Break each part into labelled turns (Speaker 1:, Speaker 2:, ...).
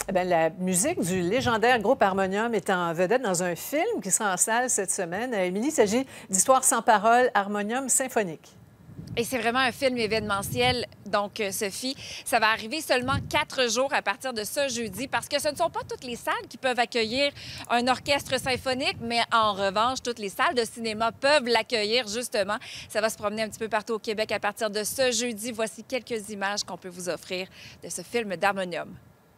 Speaker 1: Eh bien, la musique du légendaire groupe Harmonium est en vedette dans un film qui sera en salle cette semaine. Émilie, il s'agit d'Histoire sans parole, Harmonium symphonique.
Speaker 2: Et c'est vraiment un film événementiel. Donc, Sophie, ça va arriver seulement 4 jours à partir de ce jeudi parce que ce ne sont pas toutes les salles qui peuvent accueillir un orchestre symphonique, mais en revanche, toutes les salles de cinéma peuvent l'accueillir, justement. Ça va se promener un petit peu partout au Québec à partir de ce jeudi. Voici quelques images qu'on peut vous offrir de ce film d'Harmonium.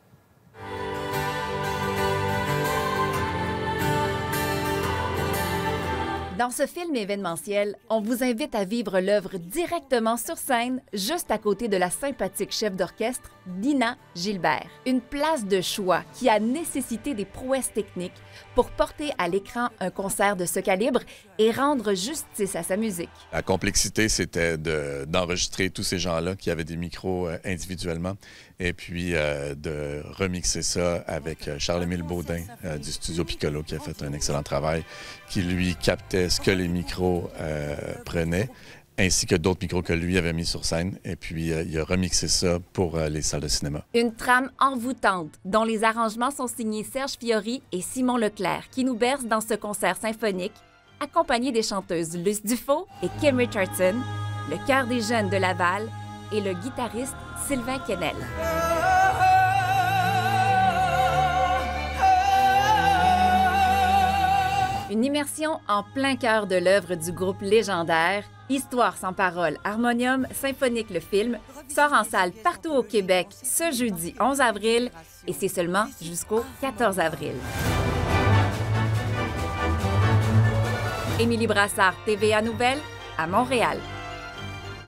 Speaker 2: Dans ce film événementiel, on vous invite à vivre l'œuvre directement sur scène, juste à côté de la sympathique chef d'orchestre, Dina Gilbert. Une place de choix qui a nécessité des prouesses techniques pour porter à l'écran un concert de ce calibre et rendre justice à sa musique.
Speaker 3: La complexité, c'était d'enregistrer tous ces gens-là qui avaient des micros individuellement et puis de remixer ça avec Charles-Émile Baudin du Studio Piccolo qui a fait un excellent travail, qui lui captait ce que les micros prenaient, ainsi que d'autres micros que lui avait mis sur scène. Et puis, il a remixé ça pour les salles de cinéma.
Speaker 2: Une trame envoûtante, dont les arrangements sont signés Serge Fiori et Simon Leclerc, qui nous berce dans ce concert symphonique, accompagné des chanteuses Luce Dufault et Kim Richardson, le Chœur des Jeunes de Laval et le guitariste Sylvain Quesnel. Une immersion en plein cœur de l'œuvre du groupe légendaire, Histoire sans parole, Harmonium symphonique le film, sort en salle partout au Québec ce jeudi 11 avril et c'est seulement jusqu'au 14 avril. Émilie Brassard, TVA Nouvelles, à Montréal.